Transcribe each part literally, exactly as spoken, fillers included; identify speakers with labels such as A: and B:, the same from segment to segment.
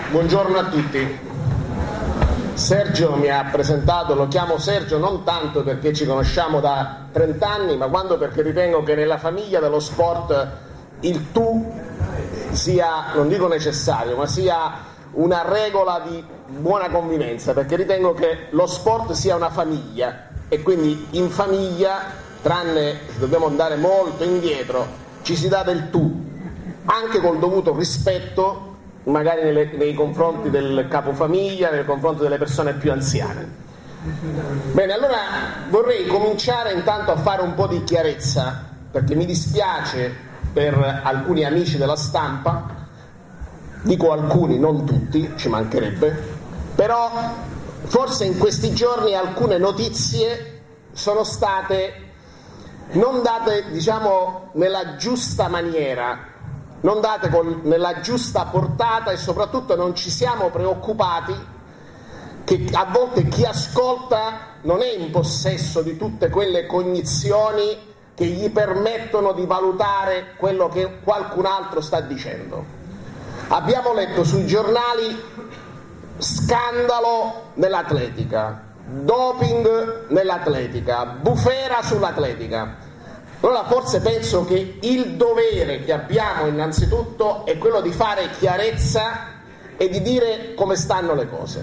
A: Buongiorno a tutti. Sergio mi ha presentato, lo chiamo Sergio non tanto perché ci conosciamo da trent'anni, ma quando perché ritengo che nella famiglia dello sport il tu sia, non dico necessario, ma sia una regola di buona convivenza, perché ritengo che lo sport sia una famiglia e quindi in famiglia, tranne se dobbiamo andare molto indietro, ci si dà del tu, anche col dovuto rispetto magari nelle, nei confronti del capofamiglia, nei confronti delle persone più anziane. Bene, allora vorrei cominciare intanto a fare un po' di chiarezza, perché mi dispiace per alcuni amici della stampa, dico alcuni, non tutti, ci mancherebbe, però forse in questi giorni alcune notizie sono state non date, diciamo, nella giusta maniera, non date col, nella giusta portata, e soprattutto non ci siamo preoccupati che a volte chi ascolta non è in possesso di tutte quelle cognizioni che gli permettono di valutare quello che qualcun altro sta dicendo. Abbiamo letto sui giornali scandalo nell'atletica, doping nell'atletica, bufera sull'atletica. Allora forse penso che il dovere che abbiamo innanzitutto è quello di fare chiarezza e di dire come stanno le cose.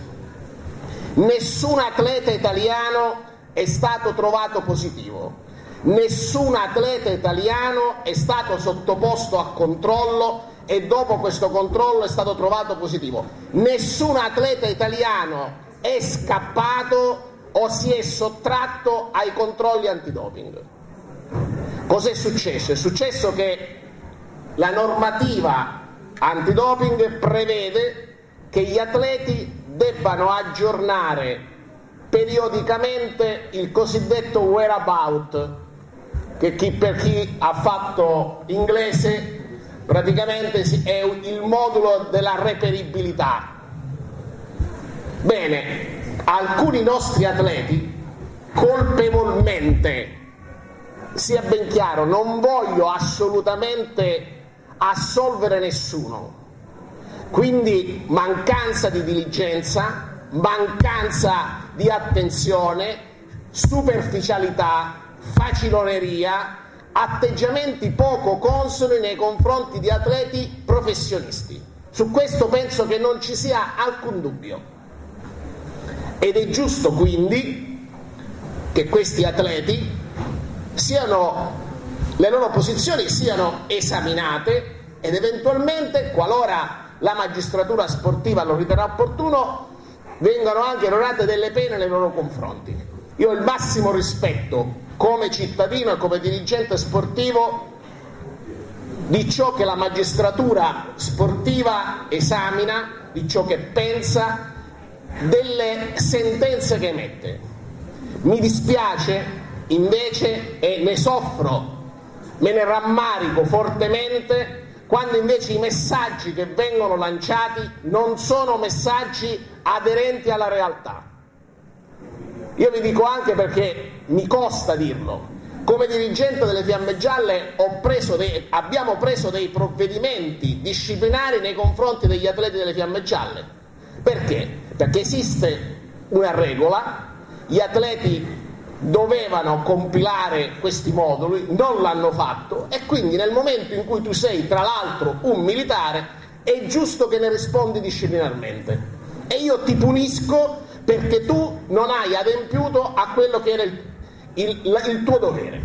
A: Nessun atleta italiano è stato trovato positivo, nessun atleta italiano è stato sottoposto a controllo e dopo questo controllo è stato trovato positivo, nessun atleta italiano è scappato o si è sottratto ai controlli antidoping. Cos'è successo? È successo che la normativa antidoping prevede che gli atleti debbano aggiornare periodicamente il cosiddetto whereabout, che chi, per chi ha fatto inglese praticamente è il modulo della reperibilità. Bene, alcuni nostri atleti colpevolmente, sia ben chiaro, non voglio assolutamente assolvere nessuno, quindi mancanza di diligenza, mancanza di attenzione, superficialità, faciloneria, atteggiamenti poco consoni nei confronti di atleti professionisti. Su questo penso che non ci sia alcun dubbio ed è giusto quindi che questi atleti siano, le loro posizioni siano esaminate ed eventualmente, qualora la magistratura sportiva lo riterrà opportuno, vengano anche erogate delle pene nei loro confronti. Io ho il massimo rispetto come cittadino e come dirigente sportivo di ciò che la magistratura sportiva esamina, di ciò che pensa, delle sentenze che emette. Mi dispiace invece, e ne soffro, me ne rammarico fortemente, quando invece i messaggi che vengono lanciati non sono messaggi aderenti alla realtà. Io vi dico anche, perché mi costa dirlo, come dirigente delle Fiamme Gialle ho preso dei, abbiamo preso dei provvedimenti disciplinari nei confronti degli atleti delle Fiamme Gialle. Perché? Perché esiste una regola, gli atleti dovevano compilare questi moduli, non l'hanno fatto e quindi nel momento in cui tu sei tra l'altro un militare è giusto che ne rispondi disciplinarmente e io ti punisco perché tu non hai adempiuto a quello che era il, il, il tuo dovere.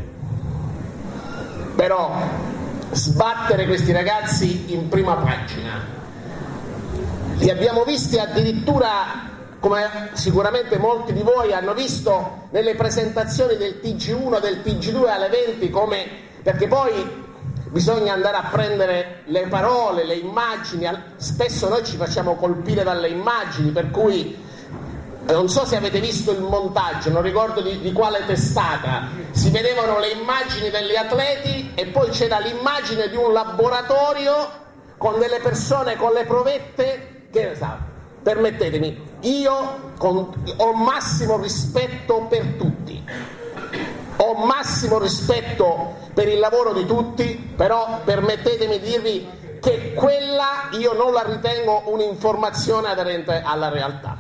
A: Però sbattere questi ragazzi in prima pagina, li abbiamo visti addirittura, come sicuramente molti di voi hanno visto nelle presentazioni del T G uno, del T G due alle venti, come, perché poi bisogna andare a prendere le parole, le immagini, spesso noi ci facciamo colpire dalle immagini, per cui non so se avete visto il montaggio, non ricordo di, di quale testata, si vedevano le immagini degli atleti e poi c'era l'immagine di un laboratorio con delle persone con le provette che, permettetemi, io con, ho massimo rispetto per tutti, ho massimo rispetto per il lavoro di tutti, però permettetemi di dirvi che quella io non la ritengo un'informazione aderente alla realtà.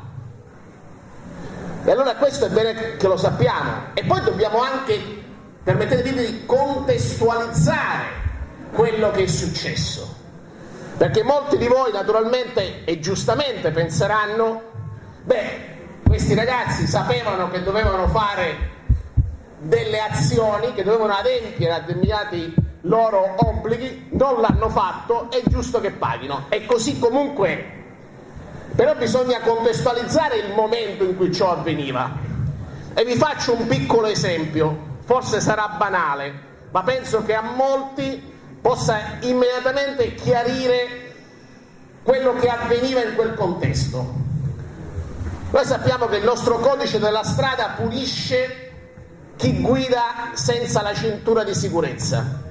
A: E allora questo è bene che lo sappiamo. E poi dobbiamo anche, permettetemi di contestualizzare quello che è successo, perché molti di voi naturalmente e giustamente penseranno: beh, questi ragazzi sapevano che dovevano fare delle azioni, che dovevano adempiere a determinati loro obblighi, non l'hanno fatto, è giusto che paghino. E così comunque, però bisogna contestualizzare il momento in cui ciò avveniva. E vi faccio un piccolo esempio, forse sarà banale, ma penso che a molti possa immediatamente chiarire quello che avveniva in quel contesto. Noi sappiamo che il nostro codice della strada punisce chi guida senza la cintura di sicurezza.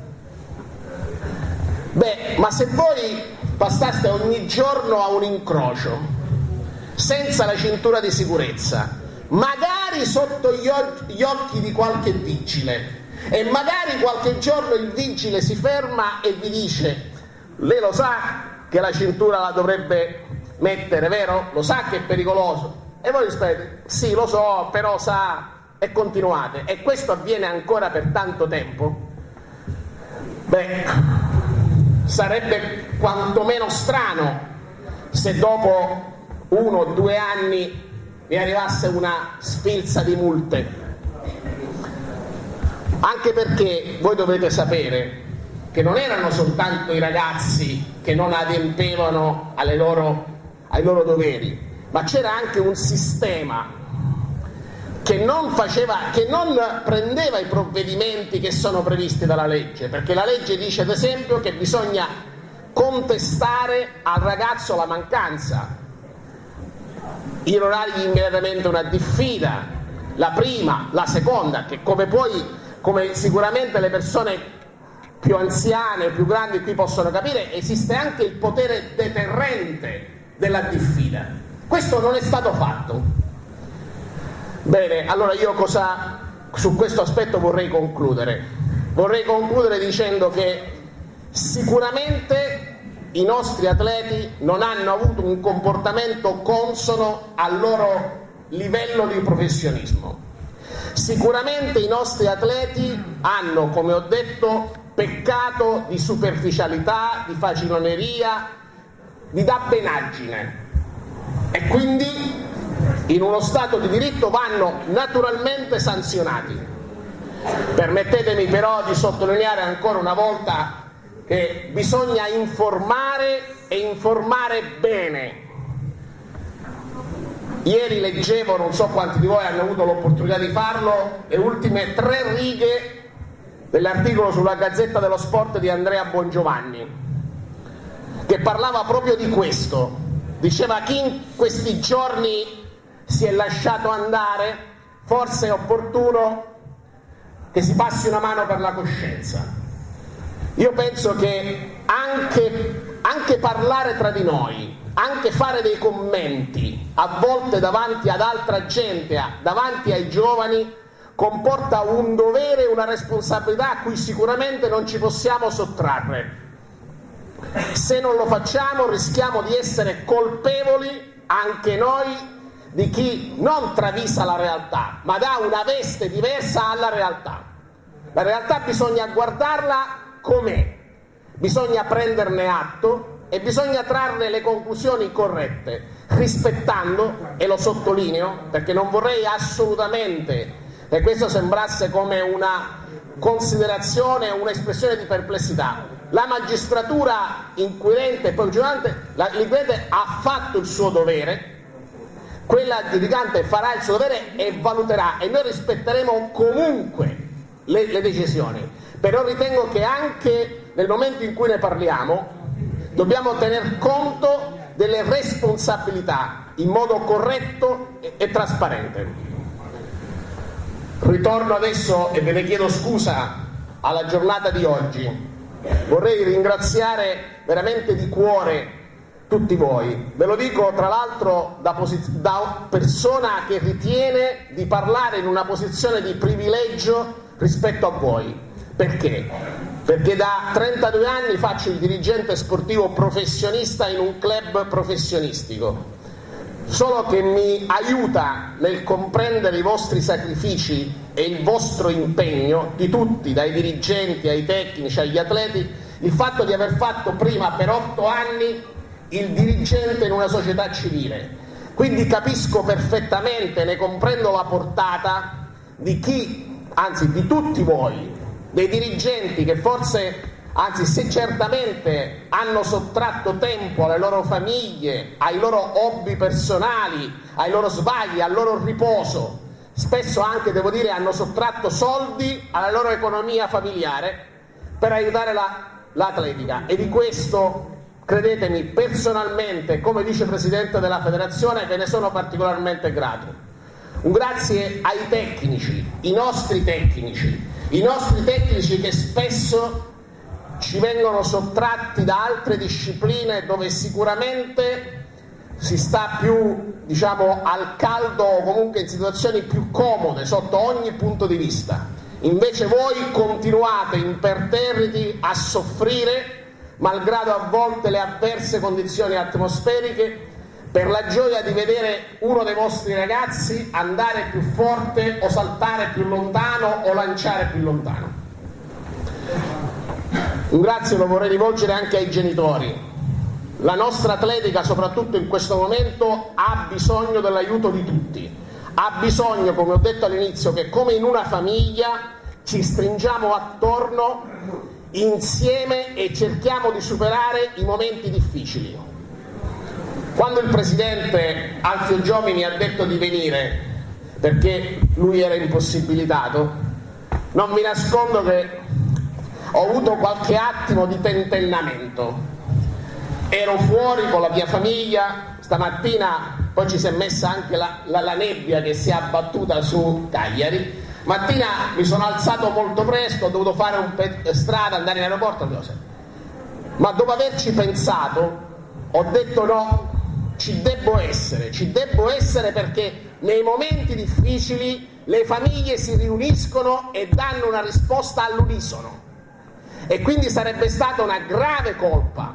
A: Beh, ma se voi passaste ogni giorno a un incrocio senza la cintura di sicurezza, magari sotto gli, o- gli occhi di qualche vigile, e magari qualche giorno il vigile si ferma e vi dice: lei lo sa che la cintura la dovrebbe mettere, vero? Lo sa che è pericoloso? E voi rispondete: sì, lo so, però sa, e continuate. E questo avviene ancora per tanto tempo? Beh, sarebbe quantomeno strano se dopo uno o due anni vi arrivasse una sfilza di multe. Anche perché voi dovete sapere che non erano soltanto i ragazzi che non adempivano alle loro, ai loro doveri, ma c'era anche un sistema che non faceva, che non prendeva i provvedimenti che sono previsti dalla legge, perché la legge dice ad esempio che bisogna contestare al ragazzo la mancanza, irrorargli immediatamente una diffida, la prima, la seconda, che come poi, come sicuramente le persone più anziane, più grandi qui possono capire, esiste anche il potere deterrente della diffida. Questo non è stato fatto. Bene, allora io cosa su questo aspetto vorrei concludere? Vorrei concludere dicendo che sicuramente i nostri atleti non hanno avuto un comportamento consono al loro livello di professionismo. Sicuramente i nostri atleti hanno, come ho detto, peccato di superficialità, di faciloneria, di dabbenaggine, e quindi in uno Stato di diritto vanno naturalmente sanzionati. Permettetemi però di sottolineare ancora una volta che bisogna informare e informare bene. Ieri leggevo, non so quanti di voi hanno avuto l'opportunità di farlo, le ultime tre righe dell'articolo sulla Gazzetta dello Sport di Andrea Bongiovanni, che parlava proprio di questo. Diceva: chi in questi giorni si è lasciato andare, forse è opportuno che si passi una mano per la coscienza. Io penso che anche, anche parlare tra di noi, anche fare dei commenti, a volte davanti ad altra gente, davanti ai giovani, comporta un dovere e una responsabilità a cui sicuramente non ci possiamo sottrarre. Se non lo facciamo rischiamo di essere colpevoli anche noi di chi non travisa la realtà, ma dà una veste diversa alla realtà. La realtà bisogna guardarla com'è, bisogna prenderne atto e bisogna trarne le conclusioni corrette, rispettando, e lo sottolineo perché non vorrei assolutamente che questo sembrasse come una considerazione, un'espressione di perplessità. La magistratura inquirente e poi giudicante, l'inquirente ha fatto il suo dovere, quella giudicante farà il suo dovere e valuterà, e noi rispetteremo comunque le, le decisioni. Però ritengo che anche nel momento in cui ne parliamo dobbiamo tener conto delle responsabilità in modo corretto e, e trasparente. Ritorno adesso, e ve ne chiedo scusa, alla giornata di oggi. Vorrei ringraziare veramente di cuore tutti voi. Ve lo dico tra l'altro da, posiz- da persona che ritiene di parlare in una posizione di privilegio rispetto a voi. Perché? perché da trentadue anni faccio il dirigente sportivo professionista in un club professionistico, solo che mi aiuta nel comprendere i vostri sacrifici e il vostro impegno, di tutti, dai dirigenti ai tecnici agli atleti, il fatto di aver fatto prima per otto anni il dirigente in una società civile. Quindi capisco perfettamente, ne comprendo la portata di chi, anzi di tutti voi, dei dirigenti che forse, anzi se certamente hanno sottratto tempo alle loro famiglie, ai loro hobby personali, ai loro sbagli, al loro riposo, spesso anche, devo dire, hanno sottratto soldi alla loro economia familiare per aiutare la, l'atletica, e di questo, credetemi, personalmente come vicepresidente della federazione ve ne sono particolarmente grato. Un grazie ai tecnici, i nostri tecnici, i nostri tecnici che spesso ci vengono sottratti da altre discipline dove sicuramente si sta più, diciamo, al caldo o comunque in situazioni più comode sotto ogni punto di vista. Invece voi continuate imperterriti a soffrire, malgrado a volte le avverse condizioni atmosferiche, per la gioia di vedere uno dei vostri ragazzi andare più forte o saltare più lontano o lanciare più lontano. Un grazie lo vorrei rivolgere anche ai genitori. La nostra atletica, soprattutto in questo momento, ha bisogno dell'aiuto di tutti. Ha bisogno, come ho detto all'inizio, che come in una famiglia ci stringiamo attorno insieme e cerchiamo di superare i momenti difficili. Quando il presidente Alfio Giovi mi ha detto di venire perché lui era impossibilitato, non vi nascondo che ho avuto qualche attimo di tentennamento. Ero fuori con la mia famiglia, stamattina poi ci si è messa anche la, la, la nebbia che si è abbattuta su Cagliari. Mattina mi sono alzato molto presto, ho dovuto fare un pe- strada, andare in aeroporto, ma dopo averci pensato ho detto no, ci debbo essere, ci debbo essere perché nei momenti difficili le famiglie si riuniscono e danno una risposta all'unisono, e quindi sarebbe stata una grave colpa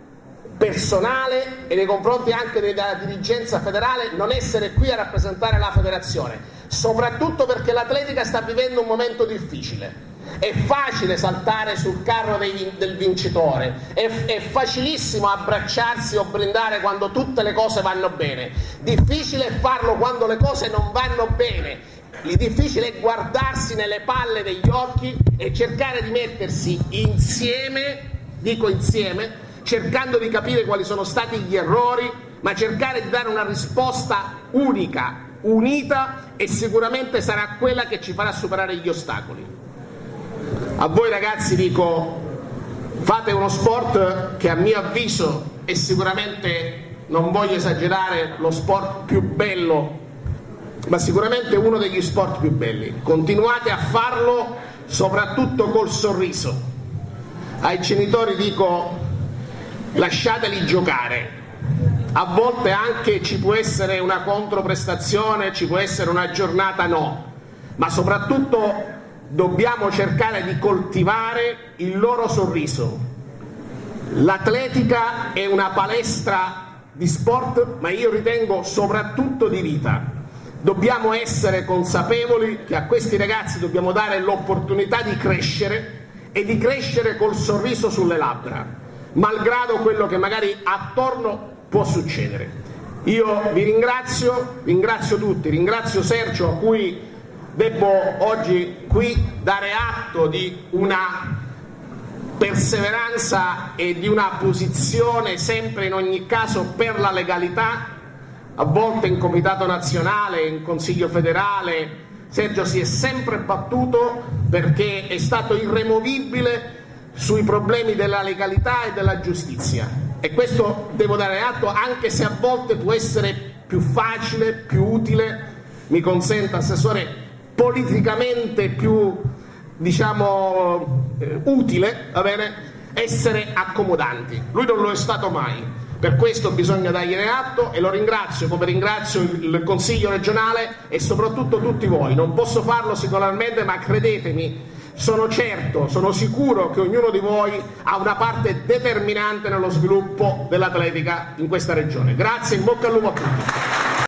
A: personale e nei confronti anche della dirigenza federale non essere qui a rappresentare la federazione, soprattutto perché l'atletica sta vivendo un momento difficile. È facile saltare sul carro dei, del vincitore, è, è facilissimo abbracciarsi o brindare quando tutte le cose vanno bene, difficile è farlo quando le cose non vanno bene. Il difficile è guardarsi nelle palle degli occhi e cercare di mettersi insieme, dico insieme, cercando di capire quali sono stati gli errori, ma cercare di dare una risposta unica, unita, e sicuramente sarà quella che ci farà superare gli ostacoli. A voi ragazzi dico, fate uno sport che a mio avviso è sicuramente, non voglio esagerare, lo sport più bello, ma sicuramente uno degli sport più belli. Continuate a farlo soprattutto col sorriso. Ai genitori dico, lasciateli giocare. A volte anche ci può essere una controprestazione, ci può essere una giornata no, ma soprattutto dobbiamo cercare di coltivare il loro sorriso. L'atletica è una palestra di sport, ma io ritengo soprattutto di vita. Dobbiamo essere consapevoli che a questi ragazzi dobbiamo dare l'opportunità di crescere, e di crescere col sorriso sulle labbra, malgrado quello che magari attorno può succedere. Io vi ringrazio, ringrazio tutti, ringrazio Sergio, a cui debbo oggi qui dare atto di una perseveranza e di una posizione sempre in ogni caso per la legalità, a volte in Comitato Nazionale, in Consiglio Federale. Sergio si è sempre battuto perché è stato irremovibile sui problemi della legalità e della giustizia, e questo devo dare atto, anche se a volte può essere più facile, più utile, mi consenta Assessore, politicamente più, diciamo, eh, utile, va bene, essere accomodanti. Lui non lo è stato mai, per questo bisogna dargliene atto, e lo ringrazio come ringrazio il Consiglio regionale e soprattutto tutti voi. Non posso farlo singolarmente, ma credetemi, sono certo, sono sicuro che ognuno di voi ha una parte determinante nello sviluppo dell'atletica in questa regione. Grazie, in bocca al lupo a tutti.